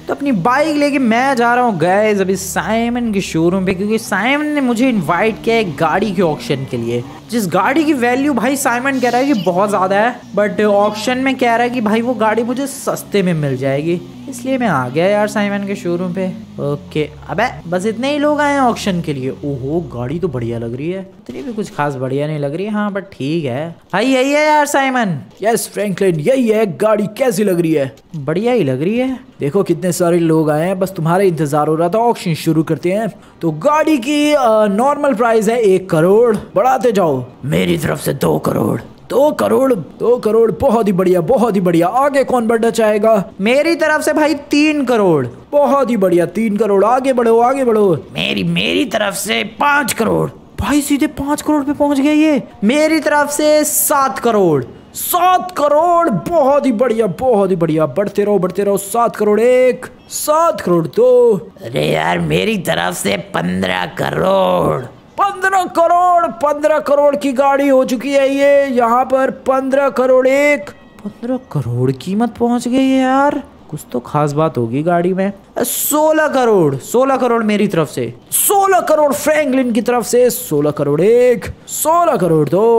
तो अपनी बाइक लेके मैं जा रहा हूँ गाइस अभी साइमन के शोरूम पे, क्योंकि साइमन ने मुझे इनवाइट किया है गाड़ी के ऑक्शन के लिए। जिस गाड़ी की वैल्यू भाई साइमन कह रहा है कि बहुत ज़्यादा है, बट ऑक्शन में कह रहा है कि भाई वो गाड़ी मुझे सस्ते में मिल जाएगी, इसलिए मैं आ गया यार साइमन के शोरूम पे। ओके, अबे बस इतने ही लोग आए हैं ऑक्शन के लिए। ओहो, गाड़ी तो बढ़िया लग रही है, इतनी भी कुछ खास बढ़िया नहीं लग रही है, हाँ बट ठीक है भाई। यही है यार साइमन। यस फ्रैंकलिन, यही है। गाड़ी कैसी लग रही है? बढ़िया ही लग रही है। देखो कितने सारे लोग आए हैं, बस तुम्हारा इंतजार हो रहा था। ऑक्शन शुरू करते हैं। तो गाड़ी की नॉर्मल प्राइस है 1 करोड़। बढ़ाते जाओ। मेरी तरफ से 2 करोड़। 2 करोड़, 2 करोड़, बहुत ही बढ़िया, बहुत ही बढ़िया। आगे कौन बढ़ना चाहेगा? मेरी तरफ से भाई 3 करोड़। बहुत ही बढ़िया, 3 करोड़। आगे बढ़ो, आगे बढ़ो। मेरी तरफ से 5 करोड़। भाई सीधे 5 करोड़ पे पहुंच गए ये। मेरी तरफ से 7 करोड़। 7 करोड़, बहुत ही बढ़िया, बहुत ही बढ़िया। बढ़ते रहो, बढ़ते रहो। 7 करोड़ 1, 7 करोड़ 2। अरे यार मेरी तरफ से 15 करोड़। 15 करोड़, 15 करोड़ की गाड़ी हो चुकी है ये। यहाँ पर 15 करोड़ 1। 15 करोड़ कीमत पहुंच गई है यार, कुछ तो खास बात होगी गाड़ी में। 16 करोड़। 16 करोड़ मेरी तरफ से। 16 करोड़ फ्रैंकलिन की तरफ से। 16 करोड़ 1, 16 करोड़ 2।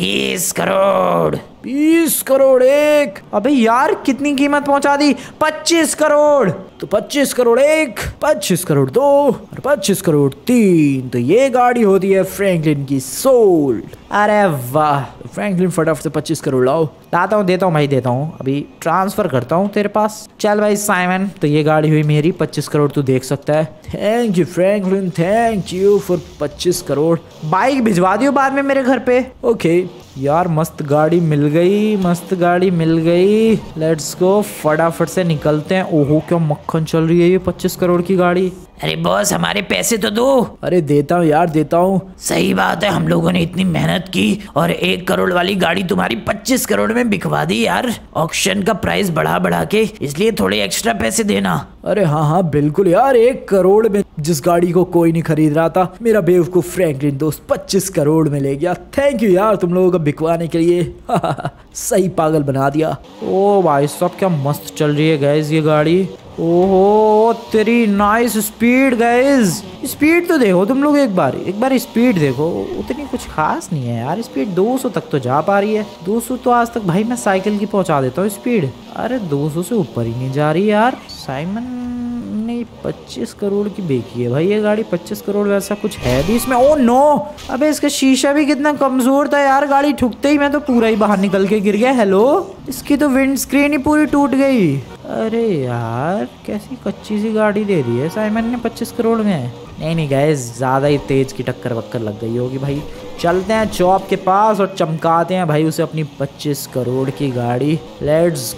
20 करोड़। 20 करोड़ 1। अबे यार कितनी कीमत पहुंचा दी? 25 करोड़। तो 25 करोड़ 1, 25 करोड़ 2 और 25 करोड़ 3। तो ये गाड़ी होती है फ्रैंकलिन की सोल्ड। अरे वाह, फ्रैंकलिन फटाफट से 25 करोड़ लाओ। लाता हूँ, देता हूँ भाई, देता हूँ। अभी ट्रांसफर करता हूँ तेरे पास। चल भाई साइमन, तो ये गाड़ी हुई मेरी। 25 करोड़ तू देख सकता है। Thank you Franklin, thank you for 25 crore. Bike भिजवा दियो बाद में मेरे घर पे। ओके यार मस्त गाड़ी मिल गई, मस्त गाड़ी मिल गई। लेट्स गो, फटाफट से निकलते हैं। ओहो क्या मक्खन चल रही है ये 25 करोड़ की गाड़ी। अरे बॉस हमारे पैसे तो दो। अरे देता हूँ यार, देता हूँ। सही बात है, हम लोगों ने इतनी मेहनत की और 1 करोड़ वाली गाड़ी तुम्हारी 25 करोड़ में बिकवा दी यार। ऑक्शन का प्राइस बढ़ा बढ़ा के, इसलिए थोड़े एक्स्ट्रा पैसे देना। अरे हाँ हाँ बिल्कुल यार। 1 करोड़ में जिस गाड़ी को कोई नहीं खरीद रहा था, मेरा बेवकूफ फ्रैंकलिन दोस्त 25 करोड़ में ले गया। थैंक यू यार तुम लोगों को बिकवाने के लिए। सही पागल बना दिया। ओ भाई साहब क्या मस्त चल रही है गाइस ये गाड़ी। ओहो तेरी नाइस स्पीड गाइस। स्पीड तो देखो तुम लोग, एक बार स्पीड देखो। उतनी कुछ खास नहीं है यार स्पीड। 200 तक तो जा पा रही है। 200 तो आज तक भाई मैं साइकिल की पहुंचा देता हूँ स्पीड। अरे 200 से ऊपर ही नहीं जा रही यार। साइमन ने 25 करोड़ की बेची है भाई ये गाड़ी। 25 करोड़ वैसा कुछ है भी इसमें। ओ नो, अबे इसका शीशा भी कितना कमजोर था यार। गाड़ी ठुकते ही मैं तो पूरा ही बाहर निकल के गिर गया। हेलो, इसकी तो विंड स्क्रीन ही पूरी टूट गई। अरे यार कैसी कच्ची सी गाड़ी दे दी है साइमन ने 25 करोड़ में। नहीं गाइस, ज़्यादा ही तेज की टक्कर वक्कर लग गई होगी भाई। चलते हैं चौप के पास और चमकाते हैं भाई उसे अपनी 25 करोड़ की गाड़ी। लेट्स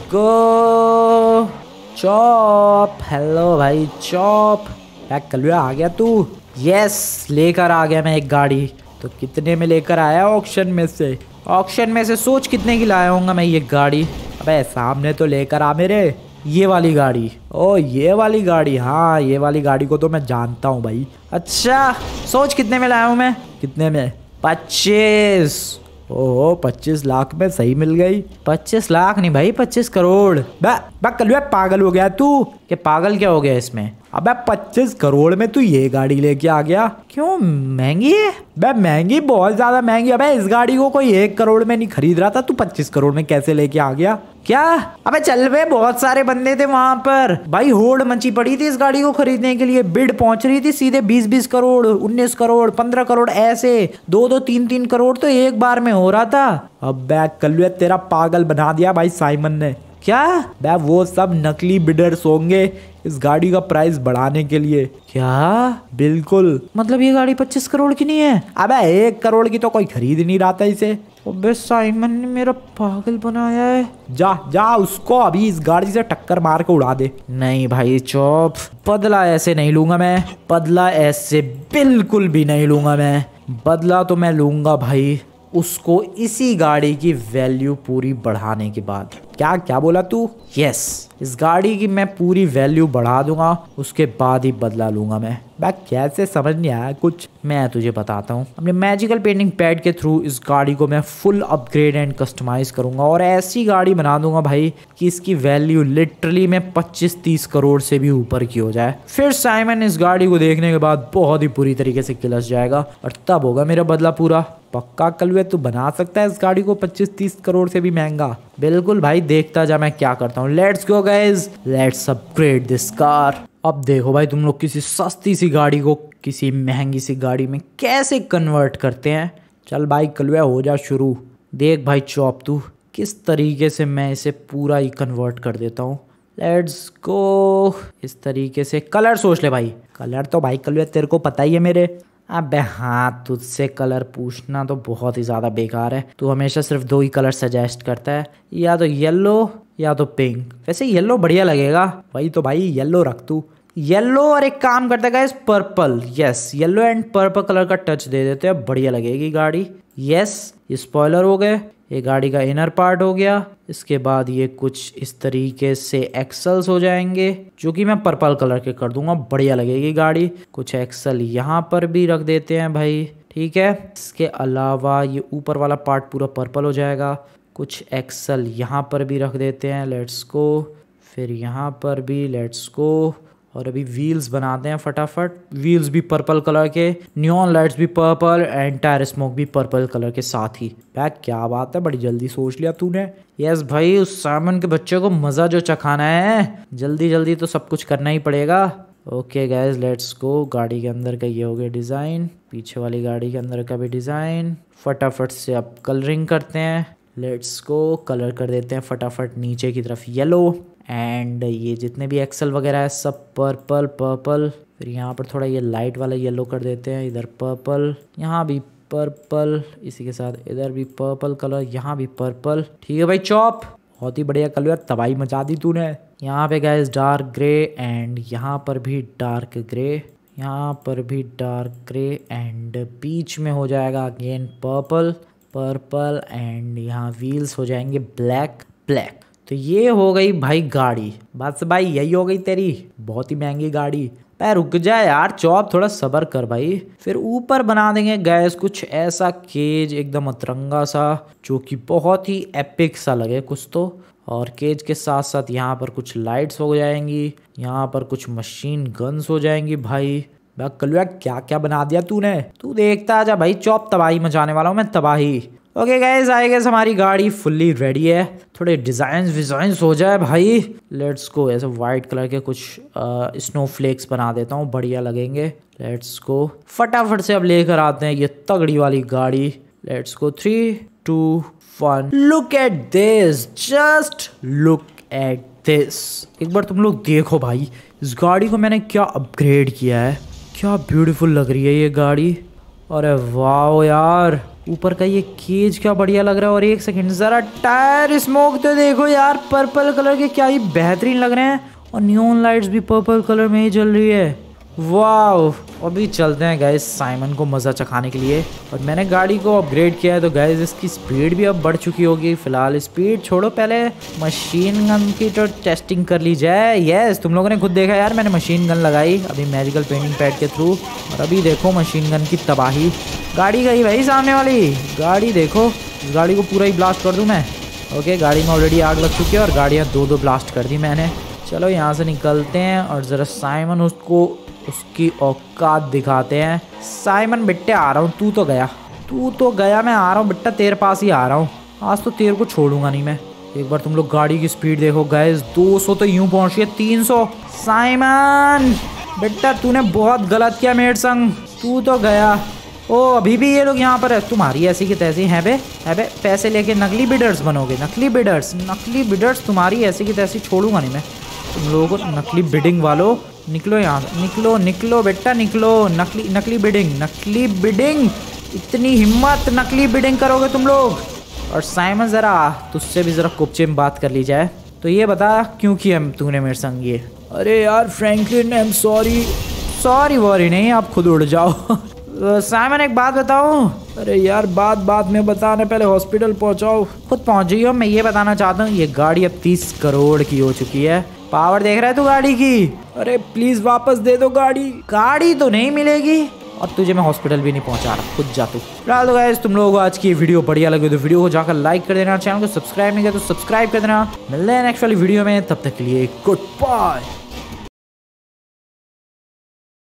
गो चौप। हेलो भाई चौप, कलुआ आ गया तू? यस, लेकर आ गया मैं एक गाड़ी। तो कितने में लेकर आया ऑक्शन में से? ऑक्शन में से सोच कितने की लाया होऊंगा मैं ये गाड़ी। अबे सामने तो लेकर आ मेरे, ये वाली गाड़ी। ओ ये वाली गाड़ी, हाँ ये वाली गाड़ी को तो मैं जानता हूँ भाई। अच्छा सोच कितने में लाया हूँ मैं? कितने में? 25। ओहो 25 लाख में सही मिल गई। 25 लाख नहीं भाई, 25 करोड़। कलुआ पागल हो गया तू? कि पागल क्या हो गया इसमें? अबे 25 करोड़ में तू ये गाड़ी लेके आ गया? क्यों, महंगी है? बे महंगी, बहुत ज्यादा महंगी। अबे इस गाड़ी को कोई 1 करोड़ में नहीं खरीद रहा था, तू 25 करोड़ में कैसे लेके आ गया? क्या? अबे चल बे, बहुत सारे बंदे थे वहां पर भाई। होड़ मची पड़ी थी इस गाड़ी को खरीदने के लिए। बिड पहुंच रही थी सीधे 20-20 करोड़, 19 करोड़, 15 करोड़, ऐसे 2-2, 3-3 करोड़ तो एक बार में हो रहा था। अब कलुआ तेरा पागल बना दिया भाई साइमन ने। क्या? बे वो सब नकली बिडर्स होंगे इस गाड़ी का प्राइस बढ़ाने के लिए। क्या? बिल्कुल, मतलब ये गाड़ी 25 करोड़ की नहीं है? अबे 1 करोड़ की तो कोई खरीद नहीं रहा था इसे। अबे साइमन ने मेरा पागल बनाया है। जा जा उसको अभी इस गाड़ी से टक्कर मार के उड़ा दे। नहीं भाई चौप, बदला ऐसे नहीं लूंगा मैं। बदला ऐसे बिल्कुल भी नहीं लूंगा मैं। बदला तो मैं लूंगा भाई उसको इसी गाड़ी की वैल्यू पूरी बढ़ाने के बाद। क्या क्या बोला तू? यस, इस गाड़ी की मैं पूरी वैल्यू बढ़ा दूंगा, उसके बाद ही बदला लूंगा मैं। कैसे समझ नहीं आया कुछ, मैं तुझे बताता हूँ। अपने मैजिकल पेंटिंग पैड के थ्रू इस गाड़ी को मैं फुल अपग्रेड एंड कस्टमाइज करूंगा और ऐसी गाड़ी बना दूंगा भाई कि इसकी वैल्यू लिटरली में 25-30 करोड़ से भी ऊपर की हो जाए। फिर साइमन इस गाड़ी को देखने के बाद बहुत ही बुरी तरीके से किलस जाएगा और तब होगा मेरा बदला पूरा। पक्का कलवे तू बना सकता है इस गाड़ी को 25-30 करोड़ से भी महंगा? बिल्कुल भाई, देखता जा मैं क्या करता हूँ। Let's go guys, let's upgrade this car. अब देखो भाई तुम लोग किसी सस्ती सी गाड़ी को किसी महंगी सी गाड़ी में कैसे कन्वर्ट करते हैं। चल भाई कलवे हो जा शुरू। देख भाई चॉप तू किस तरीके से मैं इसे पूरा ही कन्वर्ट कर देता हूँ। Let's go. इस तरीके से कलर सोच ले भाई। कलर तो भाई कलवे तेरे को पता ही है मेरे। अबे हाँ, तुझसे कलर पूछना तो बहुत ही ज़्यादा बेकार है। तू हमेशा सिर्फ 2 ही कलर सजेस्ट करता है, या तो येलो या तो पिंक। वैसे येलो बढ़िया लगेगा भाई, तो भाई येलो रख तू। येलो और एक काम करता है guys, purple. Yes, yellow and purple colour का टच दे देते हैं, बढ़िया लगेगी गाड़ी। यस, ये स्पॉइलर हो गए, ये गाड़ी का इनर पार्ट हो गया। इसके बाद ये कुछ इस तरीके से एक्सल्स हो जाएंगे, जो कि मैं पर्पल कलर के कर दूंगा, बढ़िया लगेगी गाड़ी। कुछ एक्सल यहाँ पर भी रख देते हैं भाई, ठीक है। इसके अलावा ये ऊपर वाला पार्ट पूरा पर्पल हो जाएगा। कुछ एक्सल यहाँ पर भी रख देते हैं, लेट्स गो। फिर यहाँ पर भी लेट्स गो। और अभी व्हील्स बनाते हैं फटाफट। व्हील्स भी पर्पल कलर के, नियॉन लाइट्स भी पर्पल एंड टायर स्मोक भी पर्पल कलर के साथ ही। बैक क्या बात है, बड़ी जल्दी सोच लिया तूने। यस भाई, उस साइमन के बच्चे को मज़ा जो चखाना है, जल्दी जल्दी तो सब कुछ करना ही पड़ेगा। Okay guys let's go. गाड़ी के अंदर का ये हो गया डिज़ाइन, पीछे वाली गाड़ी के अंदर का भी डिज़ाइन। फटाफट से अब कलरिंग करते हैं। लेट्स गो, कलर कर देते हैं फटाफट नीचे की तरफ येलो, एंड ये जितने भी एक्सल वगैरह है सब पर्पल पर्पल। फिर यहाँ पर थोड़ा ये लाइट वाला येलो कर देते हैं, इधर पर्पल, यहाँ भी पर्पल, इसी के साथ इधर भी पर्पल कलर, यहाँ भी पर्पल। ठीक है भाई चॉप, बहुत ही बढ़िया कलर, तबाही मचा दी तूने। यहाँ पे गाइस डार्क ग्रे एंड यहाँ पर भी डार्क ग्रे, यहाँ पर भी डार्क ग्रे एंड बीच में हो जाएगा अगेन पर्पल पर्पल एंड यहाँ व्हील्स हो जाएंगे ब्लैक ब्लैक। तो ये हो गई भाई गाड़ी। बस भाई यही हो गई तेरी बहुत ही महंगी गाड़ी। पैर रुक जाए यार चौप, थोड़ा सब्र कर भाई। फिर ऊपर बना देंगे गैस कुछ ऐसा केज एकदम अतरंगा सा, जो कि बहुत ही एपिक सा लगे कुछ तो। और केज के साथ साथ यहाँ पर कुछ लाइट्स हो जाएंगी, यहाँ पर कुछ मशीन गन्स हो जाएंगी भाई। कलुआ क्या क्या बना दिया तूने, तू देखता आजा भाई चौप, तबाही मचाने वाला हूँ मैं, तबाही। ओके गाइस, आई गेस हमारी गाड़ी फुल्ली रेडी है। थोड़े डिजाइन विजाइंस हो जाए भाई। Let's go. ऐसे वाइट कलर के कुछ स्नोफ्लेक्स बना देता हूँ, बढ़िया लगेंगे। लेट्स गो, फटाफट से अब लेकर आते हैं ये तगड़ी वाली गाड़ी। Let's go, 3, 2, 1। Look at this, just look at this. एक बार तुम लोग देखो भाई, इस गाड़ी को मैंने क्या अपग्रेड किया है, क्या ब्यूटीफुल लग रही है ये गाड़ी। अरे वाह यार, ऊपर का ये केज क्या बढ़िया लग रहा है। और एक सेकंड, जरा टायर स्मोक तो देखो यार, पर्पल कलर के क्या ही बेहतरीन लग रहे हैं। और नियॉन लाइट्स भी पर्पल कलर में ही जल रही है, वाह। अभी चलते हैं गाइस साइमन को मज़ा चखाने के लिए। और मैंने गाड़ी को अपग्रेड किया है तो गाइस इसकी स्पीड भी अब बढ़ चुकी होगी। फिलहाल स्पीड छोड़ो, पहले मशीन गन की तो टेस्टिंग कर ली जाए। यस, तुम लोगों ने खुद देखा यार, मैंने मशीन गन लगाई अभी मैजिकल पेंटिंग पैड के थ्रू, और अभी देखो मशीन गन की तबाही। गाड़ी गई भाई सामने वाली गाड़ी, देखो इस गाड़ी को पूरा ही ब्लास्ट कर दूँ मैं। ओके, गाड़ी में ऑलरेडी आग लग चुकी है और गाड़ियाँ 2-2 ब्लास्ट कर दी मैंने। चलो यहाँ से निकलते हैं और ज़रा साइमन उसको उसकी औकात दिखाते हैं। साइमन बेटे आ रहा हूँ, तू तो गया, मैं आ रहा हूँ बेटा, तेरे पास ही आ रहा हूँ। आज तो तेरे को छोड़ूंगा नहीं मैं। एक बार तुम लोग गाड़ी की स्पीड देखो गाइस, 200 तो यूं पहुँची है, 300। साइमन बेटा तूने बहुत गलत किया मेरे संग, तू तो गया। ओ अभी भी ये लोग यहाँ पर है, तुम्हारी ऐसी की तैसी है बे पैसे लेके नकली बिडर्स बनोगे, नकली बिडर्स तुम्हारी ऐसी की तैसी छोड़ूंगा नहीं मैं तुम लोगों को। नकली बिडिंग वालों निकलो यहाँ से, निकलो बेटा निकलो। नकली बिडिंग, इतनी हिम्मत, नकली बिडिंग करोगे तुम लोग। और साइमन जरा तुझसे भी जरा कुपचे में बात कर ली जाए, तो ये बता क्यों किया तूने मेरे संग ये। अरे यार Franklin, I am sorry worry नहीं, आप खुद उड़ जाओ। साइमन एक बात बताऊं? अरे यार बात में बताने, पहले हॉस्पिटल पहुंचाओ। खुद पहुंच जाइयो। मैं ये बताना चाहता हूँ ये गाड़ी अब 30 करोड़ की हो चुकी है। पावर देख रहा है तू गाड़ी की? अरे प्लीज वापस दे दो गाड़ी। गाड़ी तो नहीं मिलेगी और तुझे मैं हॉस्पिटल भी नहीं पहुंचा रहा, खुद जा तू। फिलहाल तो गाइस तुम लोगों को आज की वीडियो बढ़िया लगी तो वीडियो को जाकर लाइक कर देना, चैनल को सब्सक्राइब नहीं किया तो सब्सक्राइब कर देना। मिलते हैं नेक्स्ट वाली वीडियो में, तब तक के लिए गुड बाय।